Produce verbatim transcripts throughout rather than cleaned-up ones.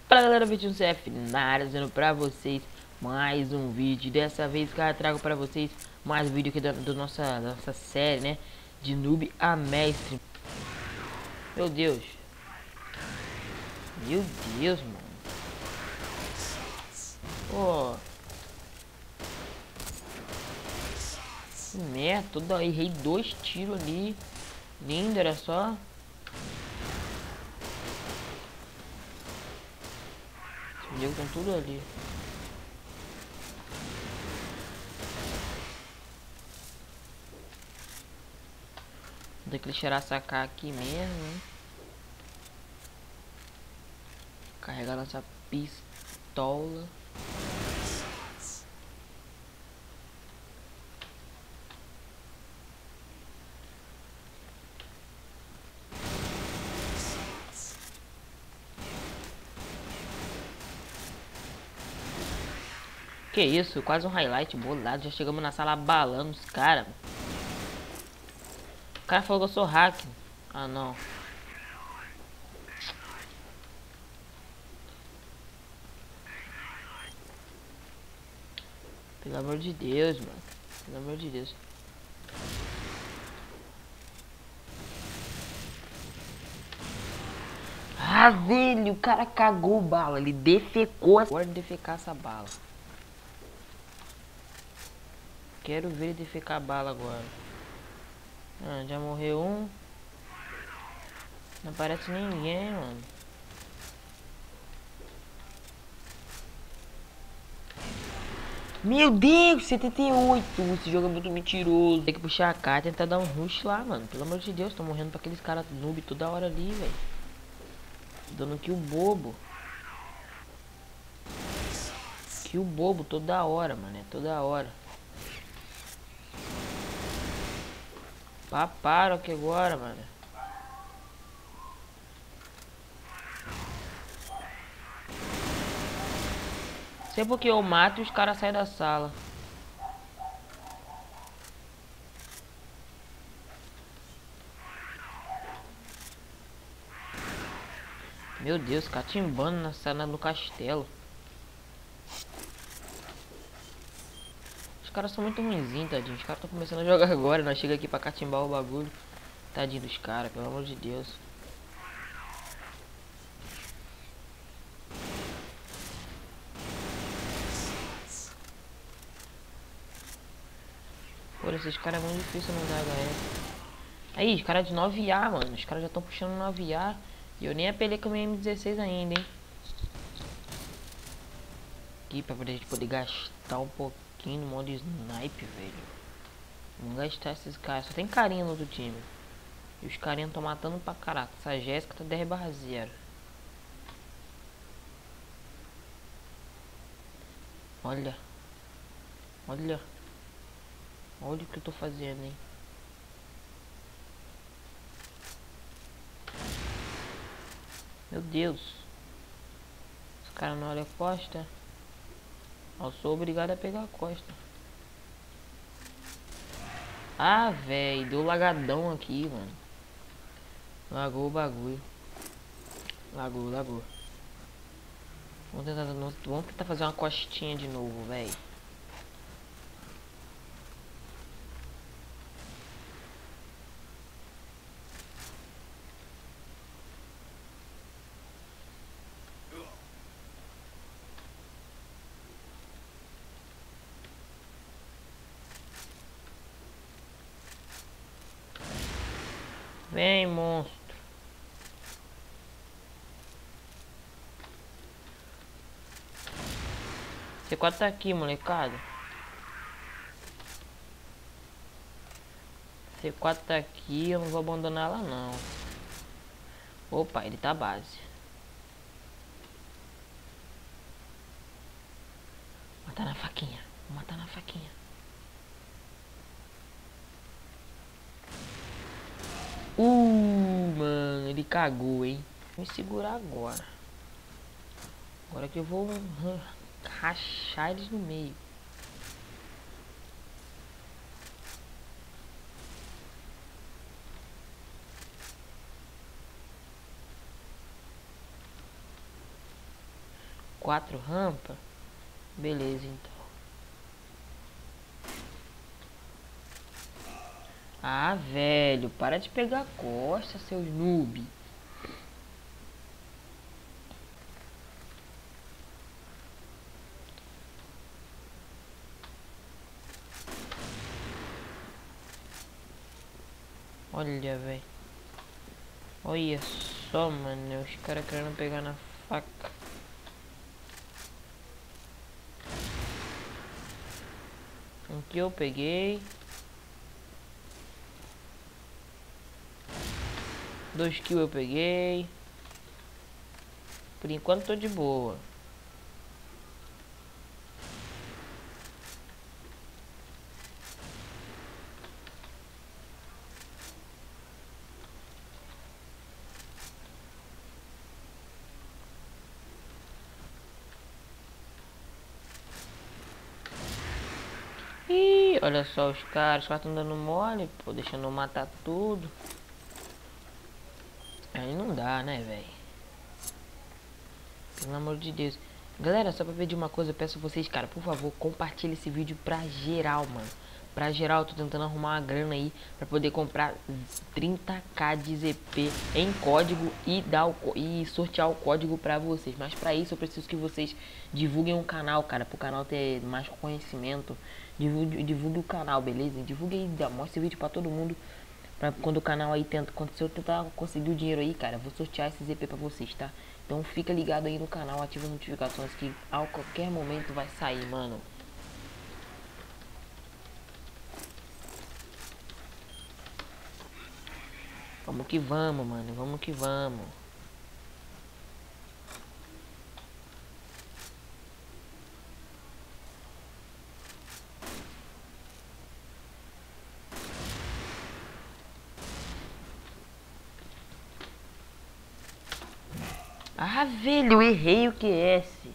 Fala galera, vídeo C F na área, trazendo pra vocês mais um vídeo. Dessa vez, cara, trago pra vocês mais um vídeo aqui da, do nossa, da nossa série, né? De noob a mestre. Meu Deus. Meu Deus, mano. Pô. Que merda, toda errei dois tiros ali. Lindo, era só. Os negros estão tudo ali. Vou ter que deixar sacar aqui mesmo, né? Carregar nossa pistola. Que isso, quase um highlight bolado. Já chegamos na sala abalando os caras. O cara falou que eu sou hack. Ah, não. Pelo amor de Deus, mano. Pelo amor de Deus. Ah, velho, o cara cagou bala. Ele defecou. Agora de defecar essa bala. Quero ver ele defecar a bala agora. Ah, já morreu um. Não aparece ninguém, mano. Meu Deus, setenta e oito. Esse jogo é muito mentiroso. Tem que puxar a carta e tentar dar um rush lá, mano. Pelo amor de Deus, tô morrendo pra aqueles caras noob toda hora ali, velho. Dando kill bobo. Kill bobo toda hora, mano. É toda hora. Paparam aqui agora, mano. Sei porque eu mato e os caras saem da sala. Meu Deus, catimbando na sala no castelo. Os caras são muito ruinzinhos, tadinho. Os caras estão começando a jogar agora. Nós chega aqui pra catimbar o bagulho. Tadinho dos caras, pelo amor de Deus. Pô, esses caras é muito difícil não dar H S. Aí, os caras de nove A, mano. Os caras já estão puxando nove A. E eu nem apelei com a minha M dezesseis ainda, hein. Aqui pra gente poder gastar um pouquinho no modo snipe, velho. Vamos gastar esses caras. Só tem carinha no outro time. E os carinhas estão matando pra caraca. Essa Jéssica tá dez barra zero. Olha. Olha. Olha o que eu tô fazendo, hein. Meu Deus. Os caras não olham a costa. Eu sou obrigado a pegar a costa. Ah, velho. Deu lagadão aqui, mano. Lagou o bagulho. Lagou, lagou. Vamos tentar, vamos tentar fazer uma costinha de novo, velho. Vem, monstro. C quatro tá aqui, molecada. C quatro tá aqui, eu não vou abandonar ela não. Opa, ele tá base. Vou matar na faquinha. Vou matar na faquinha. Uh, mano, ele cagou, hein. Vou me segurar agora. Agora que eu vou rachar eles no meio. quatro rampas? Beleza, então. Ah, velho, para de pegar a costa, seus noob. Olha, velho. Olha só, mano. Os caras querendo pegar na faca. Um que eu peguei. Dois kills eu peguei. Por enquanto tô de boa. Ih, olha só os caras. Os caras estão dando mole, pô. Deixando eu matar tudo. Aí não dá, né, velho? Pelo amor de Deus. Galera, só pra pedir uma coisa, eu peço a vocês, cara, por favor, compartilhe esse vídeo pra geral, mano. Pra geral, eu tô tentando arrumar uma grana aí pra poder comprar trinta k de Z P em código e, dar o, e sortear o código pra vocês. Mas pra isso eu preciso que vocês divulguem o canal, cara, pro canal ter mais conhecimento. Divulgue, divulgue o canal, beleza? Divulgue aí, mostre esse vídeo pra todo mundo. Pra quando o canal aí tenta, quando se eu tentar conseguir o dinheiro aí, cara, eu vou sortear esse Z P pra vocês, tá? Então fica ligado aí no canal, ativa as notificações que a qualquer momento vai sair, mano. Vamos que vamos, mano, vamos que vamos. Ah, velho, eu errei o Q S.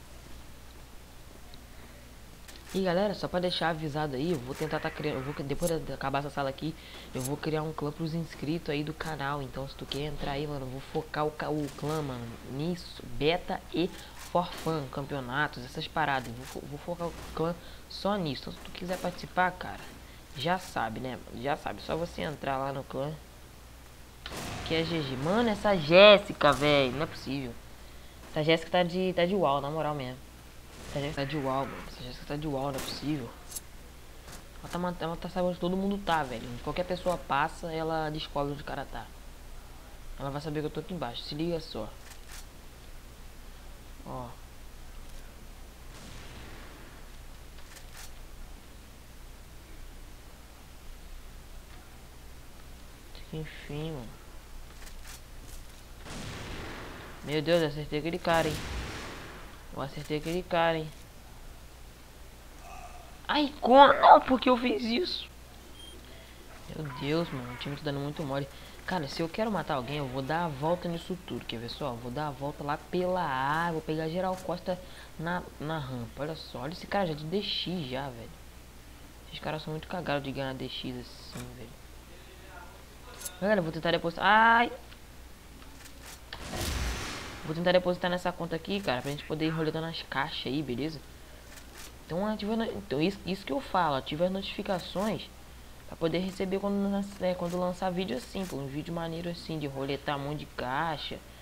E galera, só pra deixar avisado aí, eu vou tentar tá criando, eu vou, depois de acabar essa sala aqui, eu vou criar um clã pros inscritos aí do canal. Então se tu quer entrar aí, mano, eu vou focar o, o clã, mano, nisso, beta e for fun, campeonatos, essas paradas. Eu vou, vou focar o clã só nisso. Então se tu quiser participar, cara, já sabe, né, já sabe, só você entrar lá no clã. Que é G G. Mano, essa Jéssica, velho, não é possível. Essa Jéssica tá de, tá de uau, na moral mesmo. Essa Jéssica tá de uau, mano. Essa Jéssica tá de uau, não é possível. Ela tá, ela tá sabendo onde todo mundo tá, velho. Qualquer pessoa passa, ela descobre onde o cara tá. Ela vai saber que eu tô aqui embaixo. Se liga só. Ó. Enfim, mano. Meu Deus, eu acertei aquele cara, hein. Eu acertei aquele cara, hein. Ai, como? Não, porque eu fiz isso? Meu Deus, mano. O time tá dando muito mole. Cara, se eu quero matar alguém, eu vou dar a volta nisso tudo. Quer ver só? Eu vou dar a volta lá pela água. Vou pegar geral Costa na, na rampa. Olha só. Olha esse cara já de D X já, velho. Esses caras são muito cagados de ganhar D X assim, velho. Galera, eu vou tentar depositar. Ai! Vou tentar depositar nessa conta aqui, cara. Pra gente poder ir roletando as caixas aí, beleza? Então, ativa, então isso, isso que eu falo. Ativa as notificações. Pra poder receber quando, né, quando lançar vídeo assim, pô, um vídeo maneiro assim, de roletar um monte de caixa,